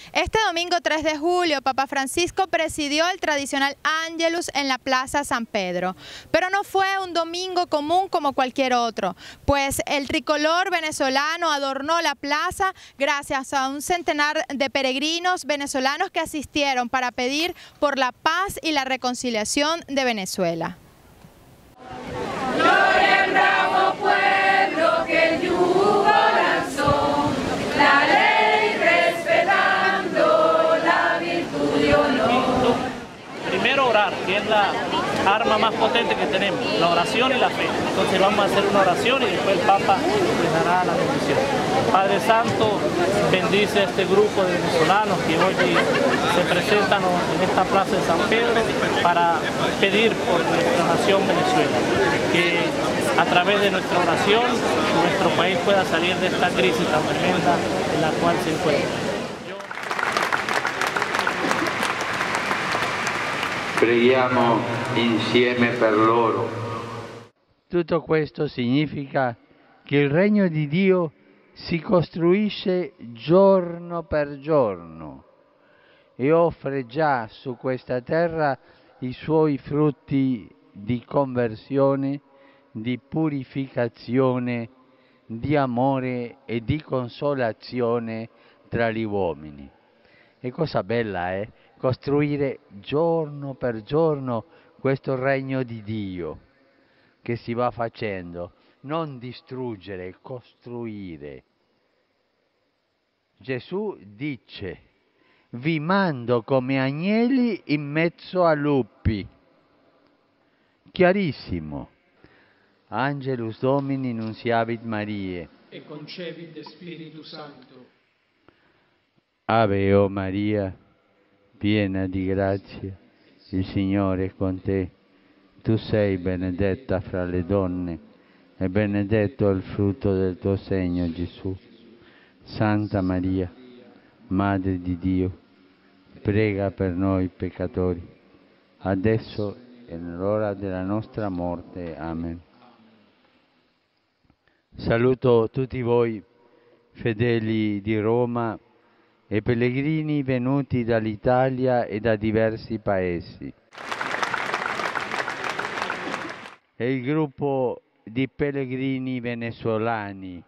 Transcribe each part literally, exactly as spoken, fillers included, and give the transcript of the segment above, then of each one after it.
Este domingo tres de julio, Papa Francisco presidió el tradicional Ángelus en la Plaza San Pedro. Pero no fue un domingo común como cualquier otro, pues el tricolor venezolano adornó la plaza gracias a un centenar de peregrinos venezolanos que asistieron para pedir por la paz y la reconciliación de Venezuela. Gloria al bravo pueblo que el yugo lanzó, la ley respetando la virtud y honor. Primero orar, que es la arma más potente que tenemos, la oración y la fe. Entonces vamos a hacer una oración y después el Papa les dará la bendición. Padre Santo, bendice a este grupo de venezolanos que hoy se presentan en esta plaza de San Pedro para pedir por nuestra nación Venezuela, que a través de nuestra oración nuestro país pueda salir de esta crisis tan tremenda en la cual se encuentra. Preghiamo insieme per loro. Tutto questo significa che il regno di Dio si costruisce giorno per giorno e offre già su questa terra i suoi frutti di conversione, di purificazione, di amore e di consolazione tra gli uomini. E cosa bella è costruire giorno per giorno questo regno di Dio che si va facendo, non distruggere, costruire. Gesù dice: vi mando come agnelli in mezzo a lupi. Chiarissimo. Angelus Domini nunciavit Mariae. E concebit Spiritus Sancto. Ave o Maria, piena di grazia, il Signore è con te. Tu sei benedetta fra le donne e benedetto il frutto del tuo seno, Gesù. Santa Maria, Madre di Dio, prega per noi peccatori, adesso e nell'ora della nostra morte. Amen. Saluto tutti voi, fedeli di Roma e pellegrini venuti dall'Italia e da diversi paesi. È il gruppo di pellegrini venezuelani.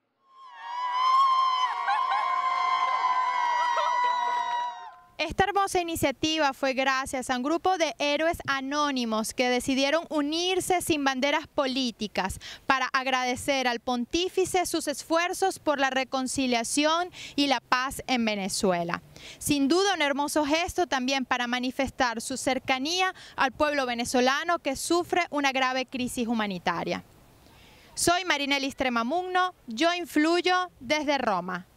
Esta hermosa iniciativa fue gracias a un grupo de héroes anónimos que decidieron unirse sin banderas políticas para agradecer al pontífice sus esfuerzos por la reconciliación y la paz en Venezuela. Sin duda un hermoso gesto también para manifestar su cercanía al pueblo venezolano que sufre una grave crisis humanitaria. Soy Marinelli Stremamugno, yo influyo desde Roma.